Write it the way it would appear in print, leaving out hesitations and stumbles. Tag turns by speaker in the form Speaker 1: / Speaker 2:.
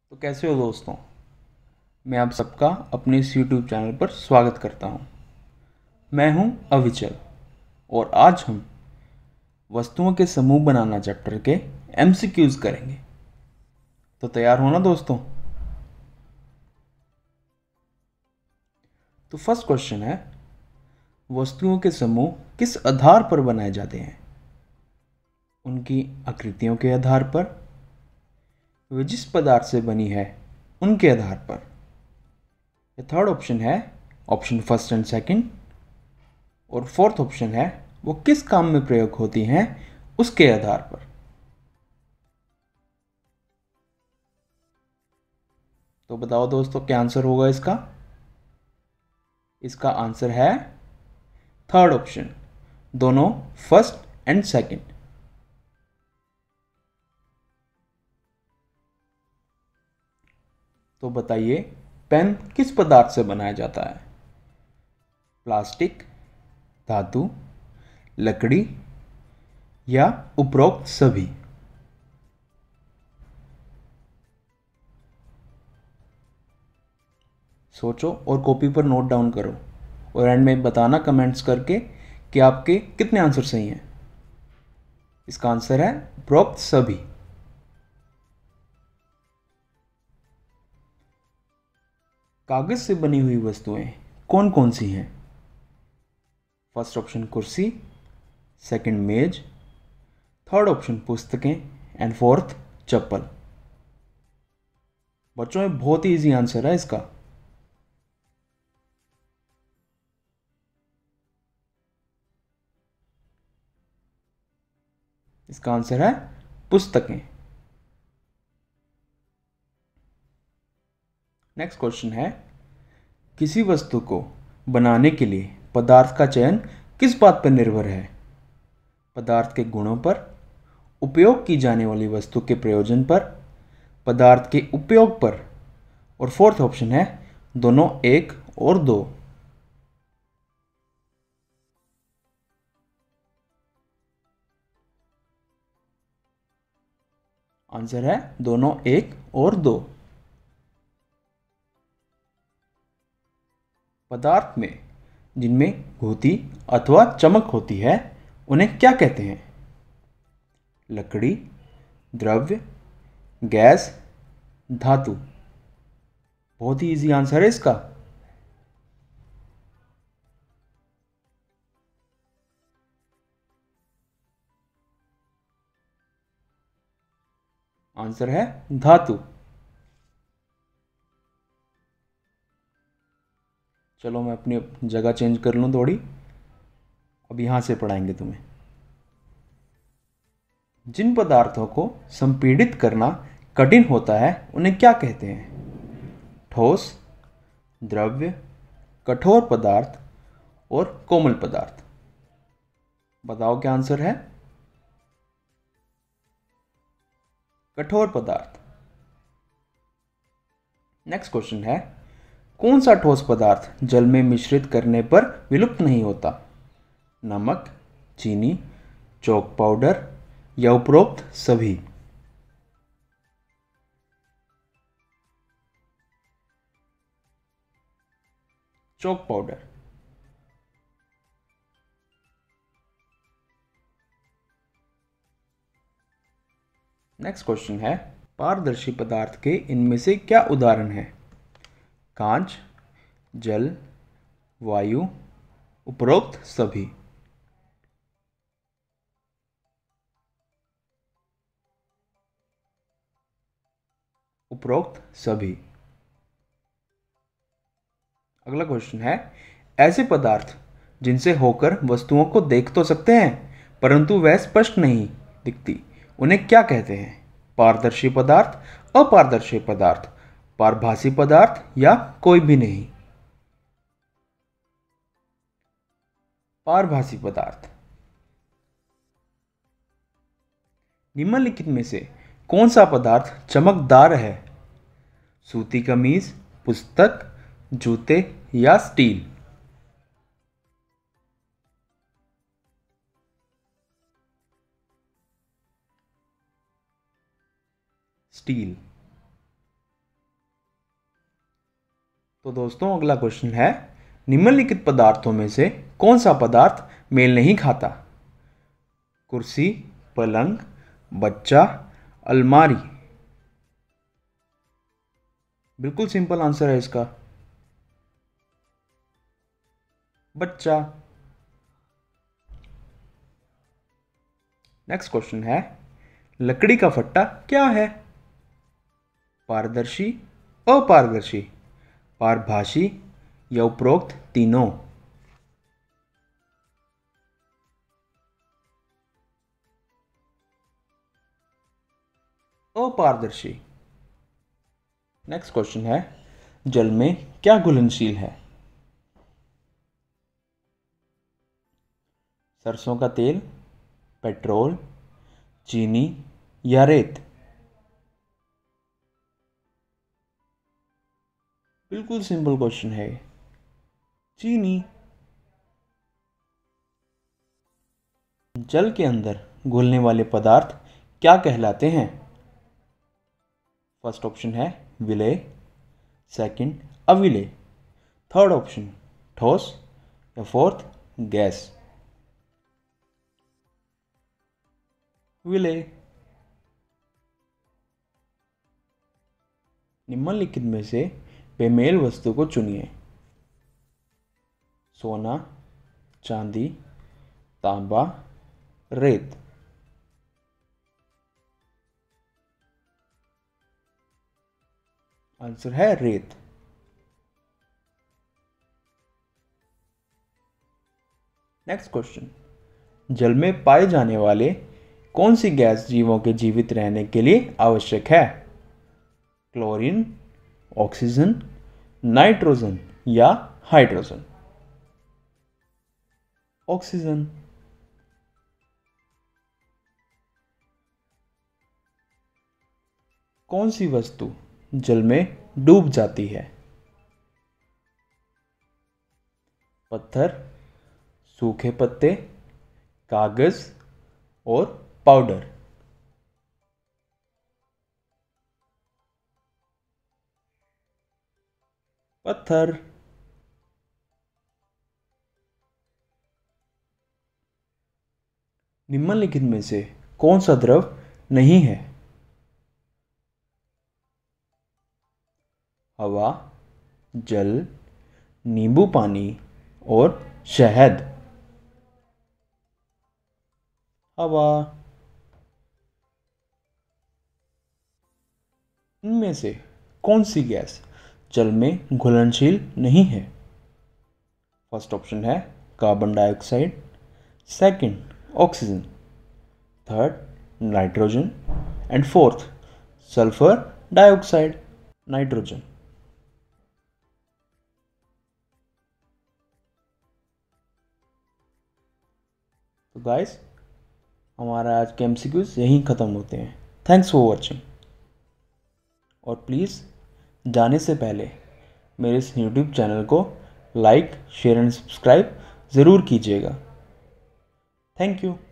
Speaker 1: तो कैसे हो दोस्तों। मैं आप सबका अपने इस YouTube चैनल पर स्वागत करता हूं। मैं हूं अविचल और आज हम वस्तुओं के समूह बनाना चैप्टर के MCQs करेंगे। तो तैयार हो ना दोस्तों। तो फर्स्ट क्वेश्चन है, वस्तुओं के समूह किस आधार पर बनाए जाते हैं? उनकी आकृतियों के आधार पर, वे जिस पदार्थ से बनी है उनके आधार पर। थर्ड ऑप्शन है ऑप्शन फर्स्ट एंड सेकंड। और फोर्थ ऑप्शन है वो किस काम में प्रयोग होती हैं उसके आधार पर। तो बताओ दोस्तों क्या आंसर होगा इसका। इसका आंसर है थर्ड ऑप्शन, दोनों फर्स्ट एंड सेकंड। तो बताइए पेन किस पदार्थ से बनाया जाता है? प्लास्टिक, धातु, लकड़ी या उपरोक्त सभी? सोचो और कॉपी पर नोट डाउन करो और एंड में बताना कमेंट्स करके कि आपके कितने आंसर सही हैं। इसका आंसर है उपरोक्त सभी। कागज से बनी हुई वस्तुएं कौन कौन सी हैं? फर्स्ट ऑप्शन कुर्सी, सेकंड मेज, थर्ड ऑप्शन पुस्तकें एंड फोर्थ चप्पल। बच्चों ये बहुत ही इजी आंसर है इसका। इसका आंसर है पुस्तकें। नेक्स्ट क्वेश्चन है, किसी वस्तु को बनाने के लिए पदार्थ का चयन किस बात पर निर्भर है? पदार्थ के गुणों पर, उपयोग की जाने वाली वस्तु के प्रयोजन पर, पदार्थ के उपयोग पर। और फोर्थ ऑप्शन है दोनों एक और दो। आंसर है दोनों एक और दो। पदार्थ में जिनमें घुती अथवा चमक होती है उन्हें क्या कहते हैं? लकड़ी, द्रव्य, गैस, धातु। बहुत ही इजी आंसर है इसका। आंसर है धातु। चलो मैं अपनी जगह चेंज कर लूँ थोड़ी, अब यहाँ से पढ़ाएंगे तुम्हें। जिन पदार्थों को संपीड़ित करना कठिन होता है उन्हें क्या कहते हैं? ठोस, द्रव्य, कठोर पदार्थ और कोमल पदार्थ। बताओ क्या आंसर है? कठोर पदार्थ। नेक्स्ट क्वेश्चन है, कौन सा ठोस पदार्थ जल में मिश्रित करने पर विलुप्त नहीं होता? नमक, चीनी, चॉक पाउडर या उपरोक्त सभी? Chalk powder. नेक्स्ट क्वेश्चन है, पारदर्शी पदार्थ के इनमें से क्या उदाहरण है? कांच, जल, वायु, उपरोक्त सभी? उपरोक्त सभी। अगला क्वेश्चन है, ऐसे पदार्थ जिनसे होकर वस्तुओं को देख तो सकते हैं परंतु वह स्पष्ट नहीं दिखती उन्हें क्या कहते हैं? पारदर्शी पदार्थ, अपारदर्शी पदार्थ, पारभासी पदार्थ या कोई भी नहीं? पारभासी पदार्थ। निम्नलिखित में से कौन सा पदार्थ चमकदार है? सूती कमीज, पुस्तक, जूते या स्टील? स्टील। तो दोस्तों अगला क्वेश्चन है, निम्नलिखित पदार्थों में से कौन सा पदार्थ मेल नहीं खाता? कुर्सी, पलंग, बच्चा, अलमारी। बिल्कुल सिंपल आंसर है इसका, बच्चा। नेक्स्ट क्वेश्चन है, लकड़ी का फट्टा क्या है? पारदर्शी, अपारदर्शी, पारभासी या उपरोक्त तीनों? अपारदर्शी। नेक्स्ट क्वेश्चन है, जल में क्या घुलनशील है? सरसों का तेल, पेट्रोल, चीनी या रेत? बिल्कुल सिंपल क्वेश्चन है, चीनी। जल के अंदर घुलने वाले पदार्थ क्या कहलाते हैं? फर्स्ट ऑप्शन है विलेय, सेकंड अविलेय, थर्ड ऑप्शन ठोस या फोर्थ गैस? विलेय। निम्नलिखित में से बेमेल वस्तु को चुनिए। सोना, चांदी, तांबा, रेत। आंसर है रेत। नेक्स्ट क्वेश्चन, जल में पाए जाने वाले कौन सी गैस जीवों के जीवित रहने के लिए आवश्यक है? क्लोरीन, ऑक्सीजन, नाइट्रोजन या हाइड्रोजन? ऑक्सीजन। कौन सी वस्तु जल में डूब जाती है? पत्थर, सूखे पत्ते, कागज और पाउडर? पत्थर। निम्नलिखित में से कौन सा द्रव नहीं है? हवा, जल, नींबू पानी और शहद? हवा। इनमें से कौन सी गैस जल में घुलनशील नहीं है? फर्स्ट ऑप्शन है carbon dioxide, second oxygen, third nitrogen and fourth sulphur dioxide? Nitrogen. तो गाइस, हमारा आज के एमसीक्यूज यहीं ख़त्म होते हैं। Thanks for watching. और प्लीज़ जाने से पहले मेरे इस यूट्यूब चैनल को लाइक, शेयर एंड सब्सक्राइब ज़रूर कीजिएगा। Thank you.